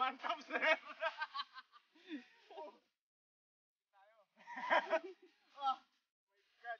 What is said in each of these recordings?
Mantap, sir. Oh. Oh. God.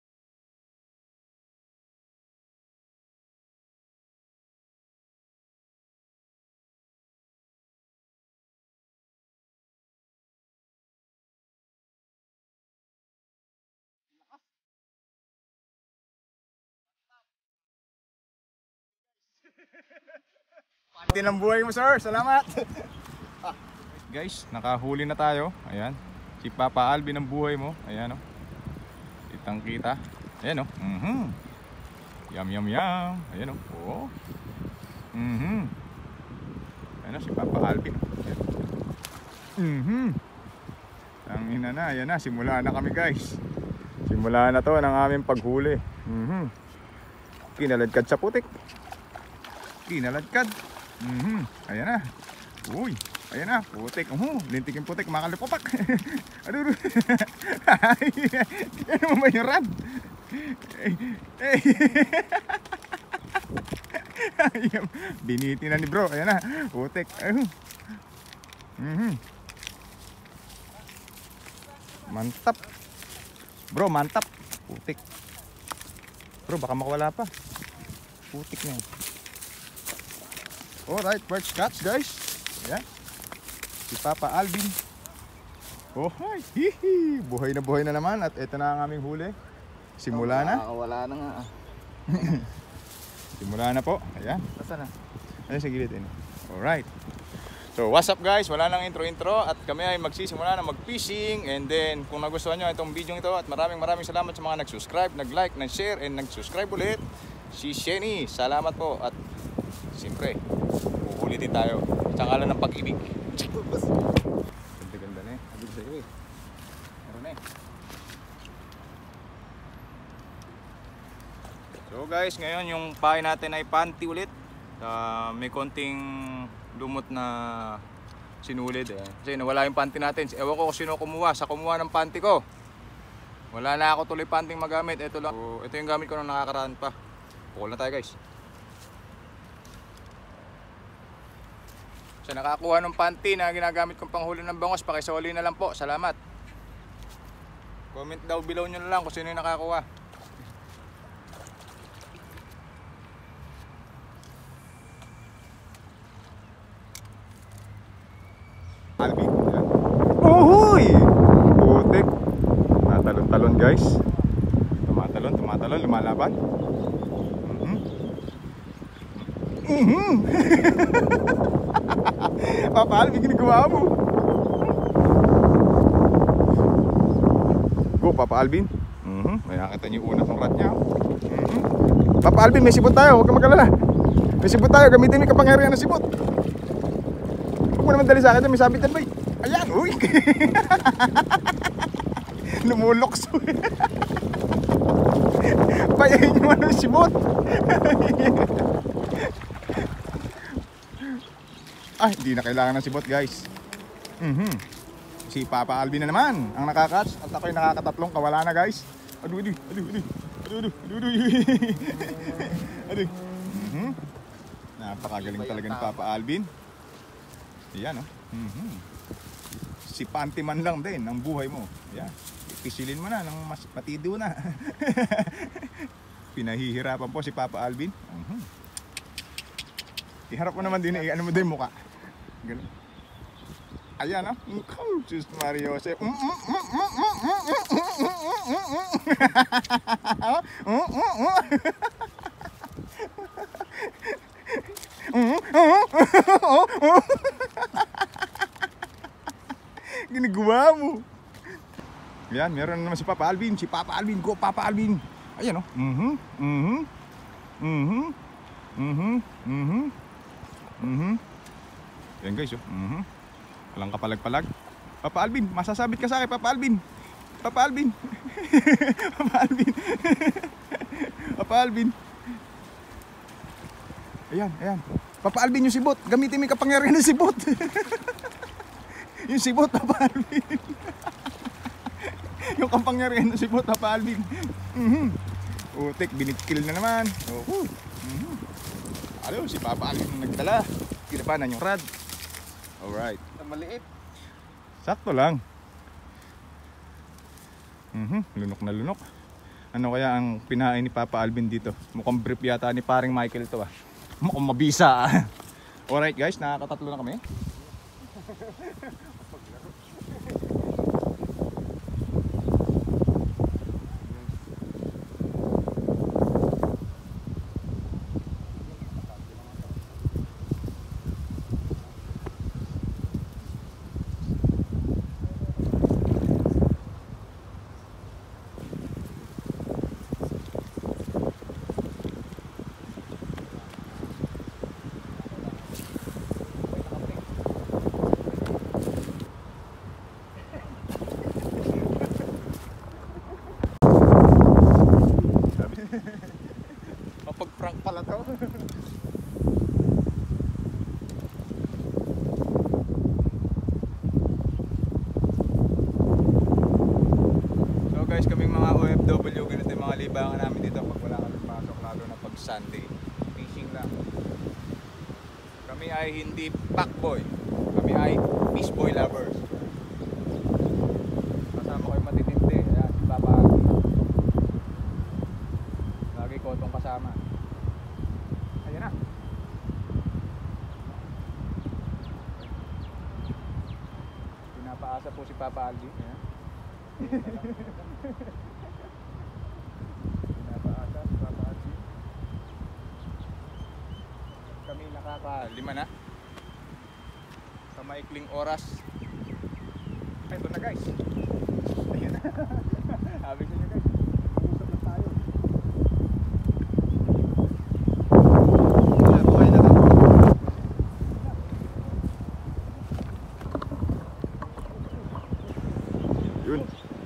Panty ng buhay mo, sir. Salamat. Guys, nakahuli na tayo. Ayan. Si Papa Alvin ang buhay mo. Ayan, oh. Kitang kita. Ayan, oh. Yum, yum, yum. Ayan, oh. Oh. Ayan, oh, si Papa Alvin. Ang ina na. Ayan na. Simula na kami, guys. Simula na to ng aming paghuli. Kinaladkad sa putik. Kinaladkad. Ayan na. Uy. Ayan na. Putik. Lintik yung putik. Makalipopak. Aduh. Ano mo ba yung rad? Biniti na ni bro. Ayan na. Putik. Mantap. Bro, mantap. Putik. Bro, baka makawala pa. Putik na. Alright, first catch, guys. Ayan. Si Papa Alvin. Oh, hi. Hihi. Buhay na naman. At ito na ang aming huli. Simula na. Wala na nga. Simula na po. Ayan. Basta na. Ayan sa gilid. Alright. So, what's up, guys? Wala nang intro. At kami ay magsisimula na mag-fishing. And then, kung nagustuhan nyo itong video ito, at maraming salamat sa mga nag-subscribe, nag-like, nag-share, and nag-subscribe ulit. Si Shenny, salamat po. At siyempre, uulitin tayo sa ngalan ng pag-ibig. Ganda na eh. Abig sa'yo eh. Meron na eh. So guys, ngayon yung pahay natin ay panty ulit. May konting lumot na sinulid eh. Kasi nawala yung panty natin. Ewan ko kung sino kumuha. Sa kumuha ng panty ko, wala na ako tuloy panting magamit. Ito lang. So, ito yung gamit ko nung nakakaraan pa. Pukul na tayo, guys. Sa nakakuha ng panty na ginagamit kong panghuli ng bangos, pakisoli na lang po. Salamat. Comment daw below nyo na lang kung sino yung nakakuha. Alvin. Uhuy! Putik. Natalon-talon, guys. Tumatalon, lumalaban. Papa Alvin, ginagawa mo. Go, Papa Alvin. May nakita niyo yung una kong rat niya. Papa Alvin, may sipot tayo. Huwag ka mag-alala. May sipot tayo. Gamitin mo yung kapangyarihan ng sipot. Huwag mo naman dali sa akin. May sabit yan, boy. Ayan, uy. Lumulokso. Payahin nyo ano yung sipot. Ay, hindi na kailangan ng sibot, guys. Si Papa Alvin na naman ang nakakatch. At ako'y nakakatatlong kawala na, guys. Aduh. Napakagaling talaga ni Papa Alvin. Ayan, oh. Si panty man lang din ang buhay mo. Ayan. Pisilin mo na nang mas matido na. Pinahihirapan po si Papa Alvin. Iharap mo naman din eh. Ano mo din mukha. Ganun. Ayan, ah. Diyos Mario Jose. Ginagawa mo. Ayan, meron naman si Papa Alvin. Si Papa Alvin. Go, Papa Alvin. Ayan, oh. Yan, guys, oh. Walang kapalag-palag. Papa Alvin, masasabit ka sa akin, Papa Alvin. Papa Alvin. Papa Alvin. Papa Alvin. Ayan. Papa Alvin, yung sibot. Gamitin mo yung kapangyarihan ng sibot. Yung sibot, Papa Alvin. Yung kapangyarihan ng sibot, Papa Alvin. Utik, binitkil na naman. Ano, si Papa Alvin nagdala. Kinabanan yung rad. Alright. Maliit. Sakto lang. Lunok na lunok. Ano kaya ang pinain ni Papa Alvin dito? Mukhang brief yata ni paring Michael to ah. Mukhang mabisa ah. Alright guys, nakakatatlo na kami. Mapag-prank pala to. So guys, kaming mga OFW, ganito yung mga libangan namin dito pag wala kami pasok, lalo na pag Sunday. Fishing lang. Kami ay hindi packboy. Kami ay fishboy lovers. Kasama ko yung matitindi. Ayan, si Papa. Lagi ko itong kasama. Ayan na. Pinapaasa po si Papa Aldi. Ayan. Pinapaasa si Papa Aldi. Kami nakaka-5 na. Sa maikling oras. Ay, ito na guys. Ayan na. Sabi ko nyo guys. Usap na tayo. Buhay na to. Yun.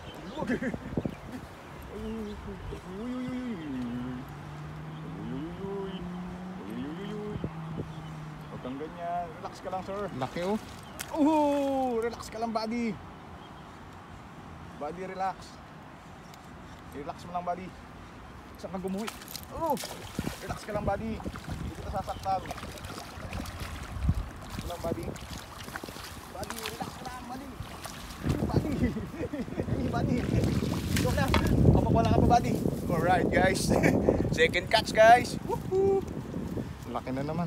Huwag kang ganyan. Relax ka lang, sir. Laki oh. Relax ka lang, buddy. Buddy, relax. Relax mo lang, buddy. Saan ka gumuhi? Relax ka lang, buddy. Hindi kita sasaktan. Relax lang, buddy. Buddy, relax ka lang, buddy. Buddy. Buddy. Ito na. Kapag wala ka pa, buddy. Alright, guys. Second catch, guys. Woohoo. Laki na naman.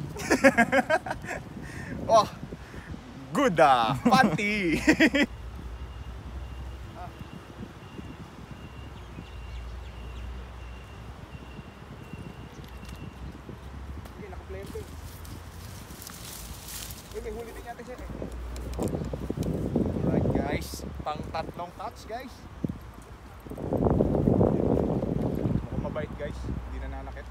Oh, good panty. Sige, naka-plente. May huli din yata siya eh. Alright guys, pang tatlong touch guys. Mukhang mabait guys, hindi nananakit.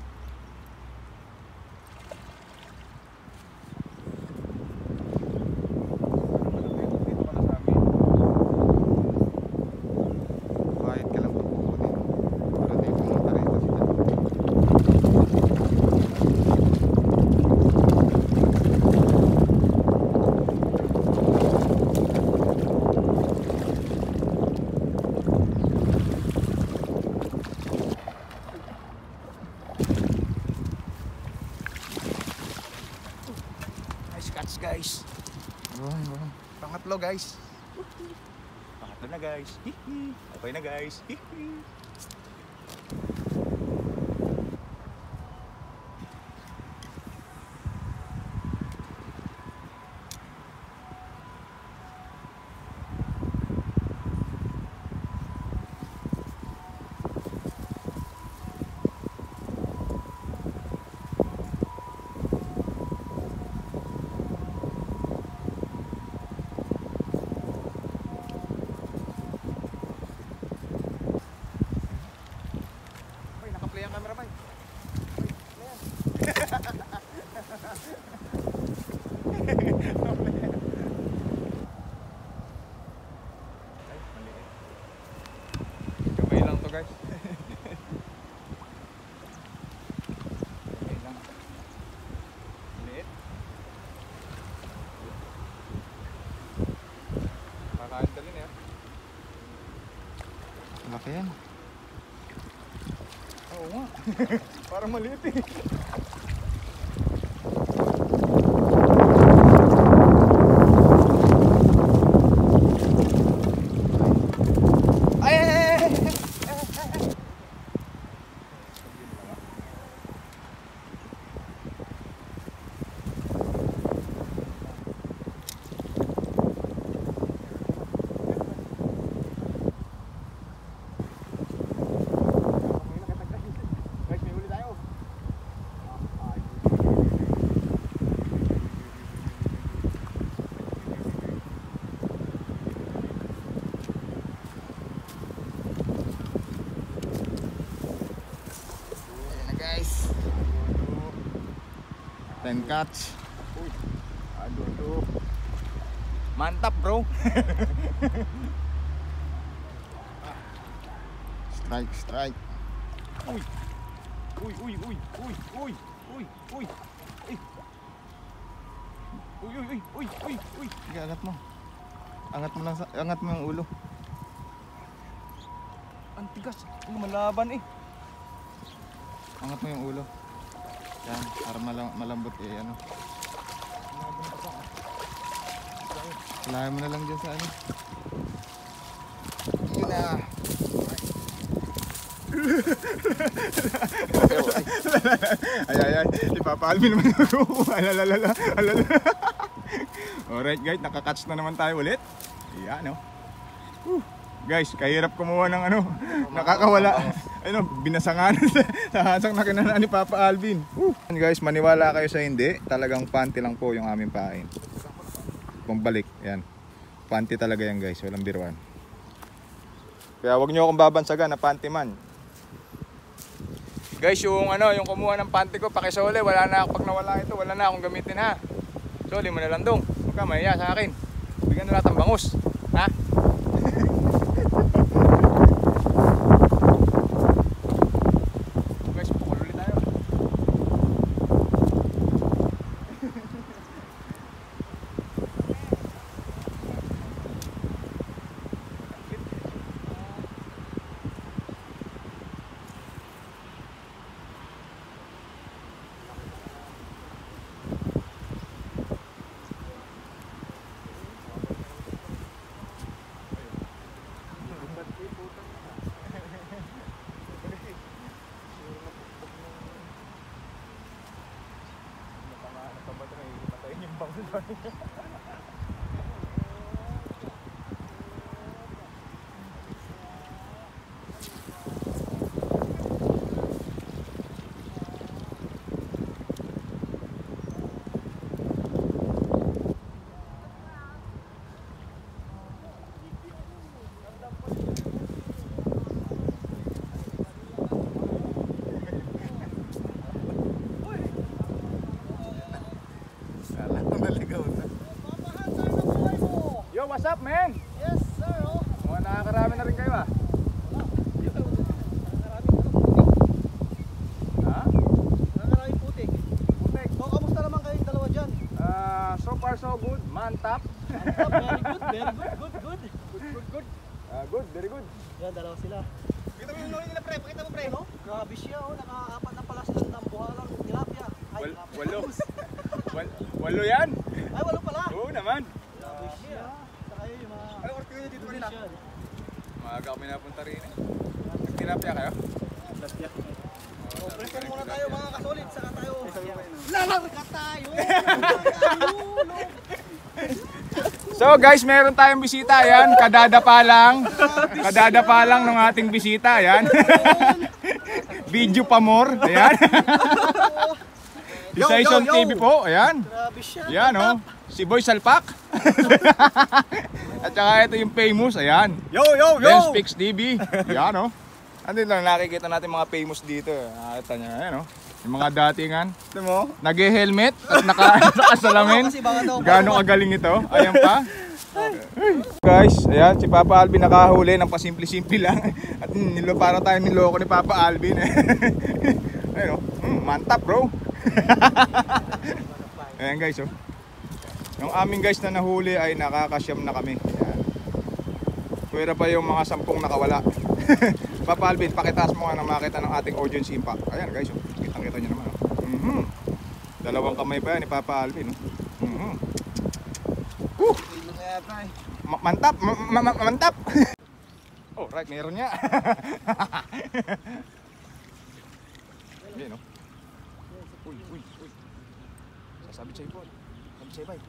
Bayad ka lang pupunin. Pero di pumunta rito sila. Nice catch guys. Pangatlo guys. Pangatlo na guys. Hihi. Okay na guys. Hihi. Ay, naka-play ang camera ba? Ay, maliit. Kamay lang to guys. Kamay lang. Maliit. Kakain ka rin eh. Laki yan. Oo nga. Parang maliit eh. 10 catch. Uy. Aduh. Mantap, bro. Strike. Uy. Uy. Sige, angat mo. Angat mo yung ulo. Ang tigas. Lumalaban eh. Angat mo yung ulo. Yan, para malambot eh, ano. Kalahin mo na lang dyan sa ano. Yun na. Ay. Si Papa Alvin naman nakukuha. Alalala. Alright guys, nakakatch na naman tayo ulit. Yan oh. Guys, kahirap kumuha ng ano, nakakawala. Ano, binasangan sa hasang na kinanaan ni Papa Alvin. Guys, maniwala kayo sa hindi, talagang panty lang po yung aming pain. Pambalik, yan. Panty talaga yan guys, walang biruan. Kaya wag niyo akong babansagan na panty man. Guys, yung ano, yung kumuha ng panty ko, pakisole, wala na pag nawala ito, wala na akong gamitin ha. Soli mo na lang dong. Huwag ka mahiya sa akin. Bigyan na natin bangus. Ha? Guys, pukul ulit tayo. Yo, what's up, man? Yes, sir. Oh. Mga nakakarami na rin kayo ah. Ha? Nakakaraming putik. Putek. So, kamusta naman kayong dalawa dyan? So far so good. Mantap. Very good, good. Good, very good. Yan, dalawa sila. Pakita mo yung lolo nila, pre. Pakita mo, pre. No? Grabe siya, oh. Nakaapat na pala sila ng buhalang tilapia. Ay, tilapia. Walo. Walo yan? Ay, walo pala. Oo naman. Grabe siya. Saka yun, yung mga... Ano oras kayo dito kanina? Asian. Maaga kami napunta rin eh. Nagtilapia kayo? So, prepare muna tayo mga kasolid. Saka tayo... Lalarga tayo! So guys, meron tayong bisita. Ayan, kadadapa lang ng ating bisita. Ayan. Video pa more. Ayan. Isaison TV po. Ayan. Grabe siya. Ayan oh. Si Boy Salpak. At saka ito yung famous. Ayan. Yo! Then Speaks TV. Ayan oh. Andun lang nakikita natin mga famous dito. Nakita nyo. Ayan oh. Yung mga datingan. Ito mo? Nag-helmet at nakasalamin. Kasi baka daw... Gaano kagaling ito? Ayan pa. Guys, ayan si Papa Alvin nakahuli ng pasimple-simple lang. At para tayo niloko ni Papa Alvin. Ayun, mantap bro. Ayan guys oh. Yung aming guys na nahuli ay nakakasyam na kami. Ayan. Pwera pa yung mga 10 nakawala. Papa Alvin, pakitaas mo nga na makita ng ating audience impact. Ayan guys oh. Kitang-kita nyo naman oh. Dalawang kamay pa yan ni Papa Alvin oh. Mantap, mantap. Oh, right, meron niya. Yan, no? Uy. Sasabit sa'yo po. Sabit sa'yo, bay.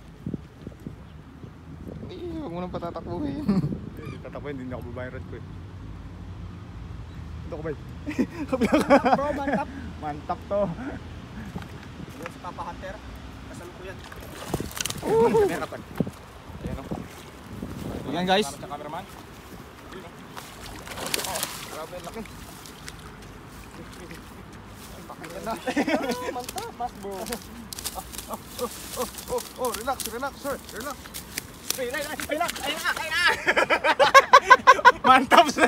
Hindi, huwag mo nang patatakbuhin. Hindi tatapuin, hindi ako babayang red ko eh. Ito ko, bay. Bro, mantap. Mantap to. Yan si Papa Hunter. Kasalukuyan. Meron pa. Ayan, no? Ayan, guys. Sa cameraman. Ayan, no? Oh, grabe, laki. Mantap, mas bro. Relax, relax, sir. Relax. Relax. Ayun na. Mantap, sir.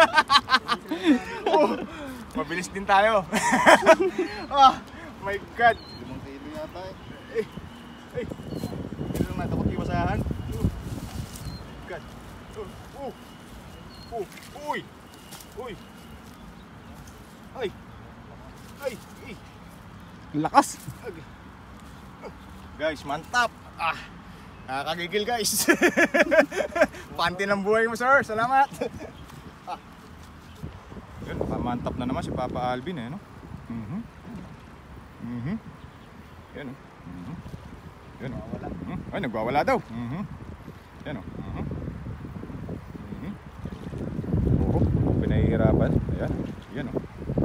Mabilis din tayo. Oh my God. 5 kilo yata Ito lang natakot iwasahan. God. Uy. Ay. Lakas. Guys, mantap. Nakakagigil guys. Panty ng buhay mo, sir. Salamat. Yun, pamantap na naman si Papa Alvin eh, no? Yan o. Yan o. Ay, nagwawala daw. Yan o. Oo, pinahihirapan. Ayan. Yan o.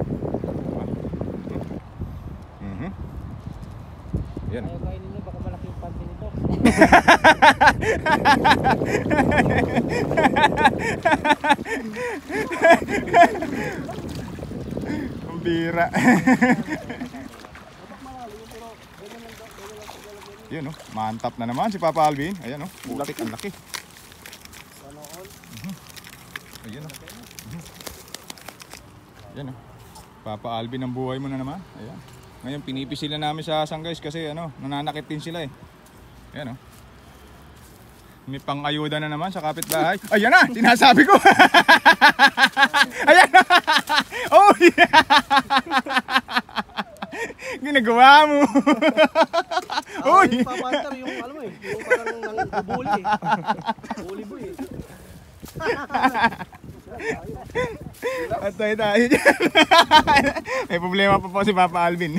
Yan. Ayaw kainin nyo, baka malaki yung panty nito. Ang bira. Yan o, mantap na naman si Papa Alvin. Ayan o, putik ang laki. Ayan o. Yan o. Papa Alvin ang buhay mo na naman. Ayan. Ngayon pinipisil na namin sa asang guys kasi ano, nananakit din sila eh. Ayan o. May pang-ayuda na naman sa kapitbahay. Ayan na! Sinasabi ko! Ayan na! Oh yeah! Ginagawa mo! Uy! Yung papantar, yung alam mo eh, yung parang nangbubuli eh. Bully boy eh. At tayo dyan. May problema pa po si Papa Alvin.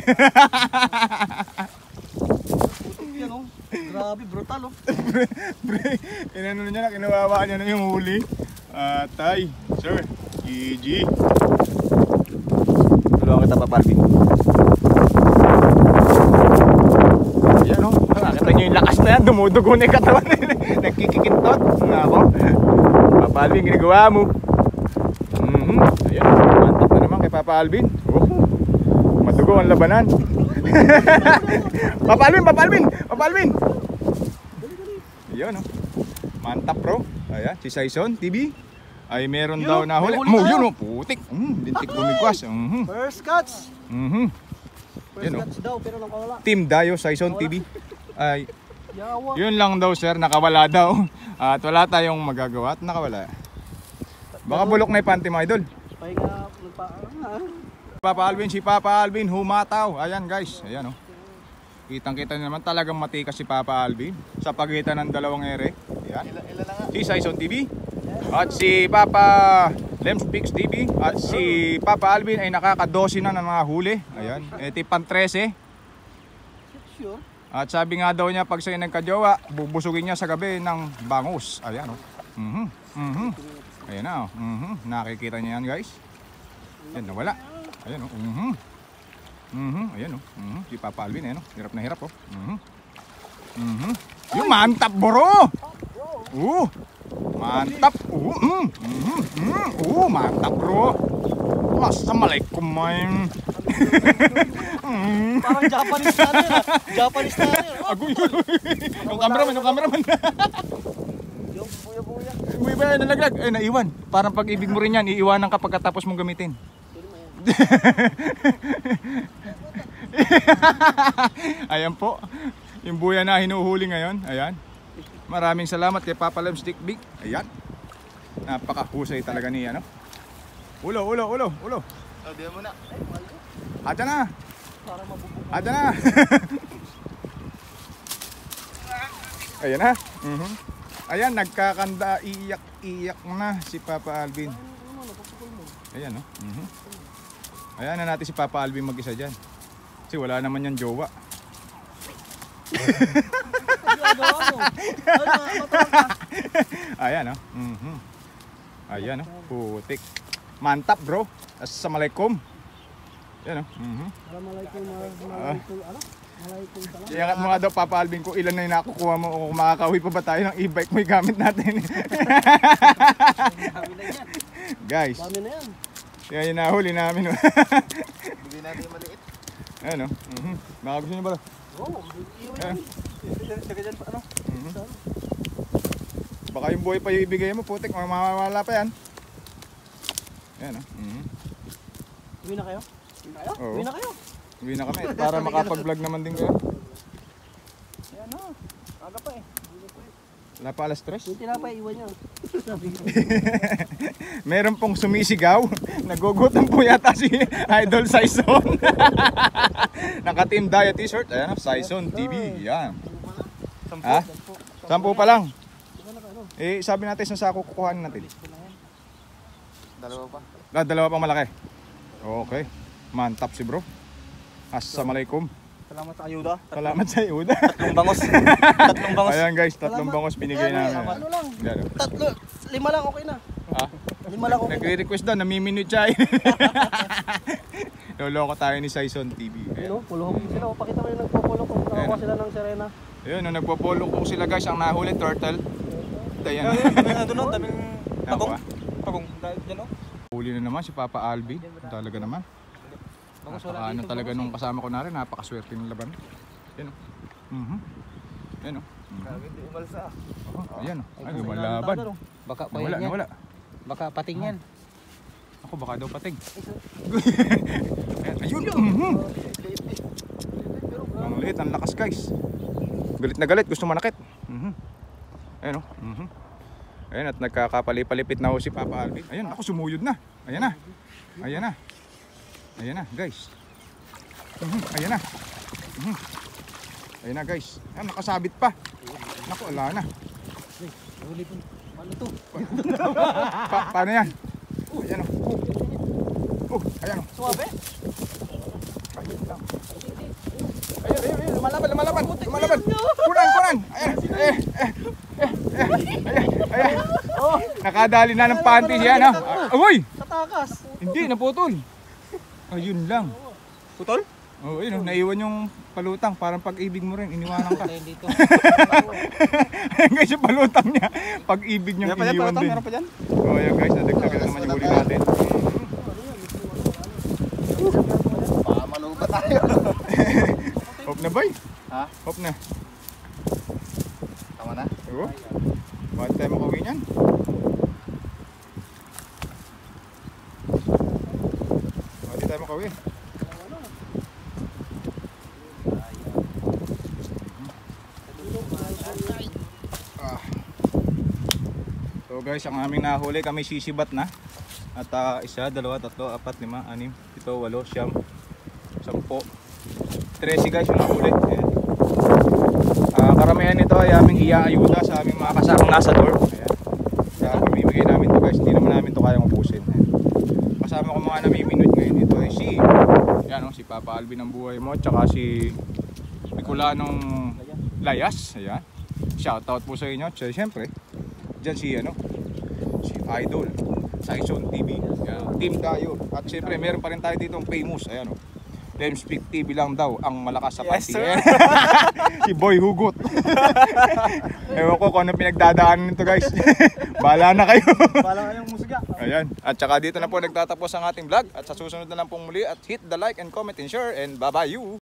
Yan oh, grabe, brutal oh. Inano niya na, kinawawaan niya na yung huli. Tay, sir, GG. Tulungan kita, Papa Alvin. Ayan o, nakakita niyo yung lakas na yan, dumudugo na yung katawan. Nagkikikintot. Ako, Papa Alvin, ginagawa mo. Ayan, mantap na naman kay Papa Alvin. Madugo ang labanan. Papa Alvin. Ayan o, mantap bro. Ayan, si Saison TV ay meron daw na huli. Yun o, putik. Lintik bumigwas. First catch! First Yan, oh. catch daw, pero nakawala. Team Dayo, Saison TV. Ay, Yawa. yun lang daw sir, nakawala daw. At wala tayong magagawa at nakawala. Baka bulok na yung panty mga idol. Pahinga, Si Papa Alvin humataw. Ayan guys, ayan o. Kitang-kita naman talagang matikas si Papa Alvin sa pagitan ng dalawang ere. Ayan. Si Saison TV at si Papa Lemspix TV at si Papa Alvin ay nakaka-12 na ng mga huli. Ayan, ito pang 13. sure. At sabi nga daw niya pag sa'yo nagkajowa, bubusugin niya sa gabi ng bangus. Ayan o. Ayan na o. Nakikita niya yan guys. Ayan, nawala. Ayan o. Ayan o. Si Papa Alvin, ayan o. Hirap na hirap o. Yung mantap bro! Mantap! Mantap bro! Assalamualaikum man. Parang Japanese style ah. Japanese style. Agoy! Yung cameraman. Yung buya-buya. Buya nalaglag. Ay, naiwan. Parang pag-ibig mo rin yan, iiwanan ka pagkatapos mong gamitin. Ayan po. Yung buya na hinuhuli ngayon. Ayan. Maraming salamat kay Papa Lemstick Big. Ayan. Napakahusay talaga niya, no? Ulo. Diyan mo na. Ayan na. Parang mabubog. Ayan na. Ayan na. Ayan, nagkakanda, iyak na si Papa Alvin. Ayan, no? Ayan na natin si Papa Alvin mag-isa dyan. Kasi wala naman yan jowa. Ayan, no? Ayan, no? Putik. Mantap, bro. Assalamualaikum. Ayan, no? Assalamualaikum. Ano? Malaikum salam. Iangat mo nga daw, Papa Alvin, kung ilan na yung nakukuha mo o kung makakauwi pa ba tayo ng e-bike mo yung gamit natin. Dami na yan. Guys, Dami na yan. yan yung nahuli namin. Bigyan natin yung maliit. Ayan, no? Baka gusto nyo ba? Oo, Ayan. Sige dyan pa, ano? Mhm. Baka yung buhay pa yung ibigay mo, putik, mamawala pa yan. Yan, mhm. Uwi na kayo? Oo. Uwi na kayo? Uwi na kami para makapag-vlog naman din kayo. Ayan na. Aga pa eh. Wala pa alas 3. Yung tinapay, iwan niya. Meron pong sumisigaw. Nagugutom po yata si Idol Saison. Naka-team diet t-shirt. Ayan, Saison TV. Yan. Ha? 10 pa lang. Eh, sabi natin sa sako kukuhanin natin. Dalawa pa. Dalawa pang malaki. Okay. Mantap si bro. Assalamualaikum. Salamat sa ayuda. Salamat sa iyo. Tatlong bangos. Tatlong bangos. Ayan guys, 3 bangos binigay namin. Ano lang? Yan. 5 lang, okay na. Ah, 5 lang, okay na. nagre-request daw, namiminute siya. Loloko tayo ni Saison TV. Ayun, puluhog sila. Pakita mo yung nagpupulok kung nakakuha sila ng sirena. Ayun, nung nagpo-follow ko sila guys, ang nahuli, turtle. Ayan. Doon, daming Pagong. pagong. Yan o. Huli na naman si Papa Albi. Talaga naman. Ano talaga nung kasama ko na rin, napakaswerte ng laban. Yan o. Yan o. Grabe, di umalsa. Ayan o. Ay, lumalaban. Baka Nawala, nawala. Baka pating yan. Ako baka daw pating. Ayun. Ang liit, ang lakas guys. Galit na galit, gusto manakit. Ayun o. Ayun, at nagkakapalipalipit na ho si Papa Alvin. Ayun, ako sumuyod na. Ayan na. Ayan na. Ayan na guys. Ayan na. Ayan na guys. Ayan, nakasabit pa. Naku, wala na. Ano to? Paano yan? Ayan o. Ayan o. Suwabe? Ayun, lumalaban. Kunan. Ayan. Ayan. Nakadali na ng panty yan ha. Uy! Tatakas. Hindi, naputol. Ayun lang. Putol? Oo, yun, naiwan yung palutang. Parang pag-ibig mo rin, iniwanan ka. Dito. Ayan guys, yung palutang niya. Pag-ibig niyang iniwan din. Meron pa dyan? Oo, ayan guys, nadagdagan na naman yung huli natin. Baka maluba tayo. Hope na boy? Ha? Hope na. Tama na? Oo. Bakit tayo makauwi niyan? Bakit tayo makauwi? So guys, ang aming nahuli, kami sisibat na. At 1, 2, 3, 4, 5, 6, 7, 8, 9, 10, 13 guys yung nahuli. Ayan. Karamihan nito ay aming iaayuda sa aming mga kasamang nasa dorm. Ayan. Kaya pamimigay namin to guys, hindi naman namin to kayang ubusin. Ayan. Kasama ko mga namiminute ngayon dito ay si Papa Alvin ng buhay mo, tsaka si Bicolanong Layas. Ayan. Shoutout po sa inyo. Siyempre, dyan si Idol Saison TV. Ayan. Team tayo. At siyempre, meron pa rin tayo dito famous. Ayan o. Lemspeak TV lang daw ang malakas sa Yes, party. sir. Si Boy Hugot. Ewan ko kung ano pinagdadaanan nito guys. Bahala na kayo. Bala kayong musika. Ayan. At saka dito na po nagtatapos ang ating vlog. At sa susunod na lang pong muli. At hit the like and comment and share. And bye bye you.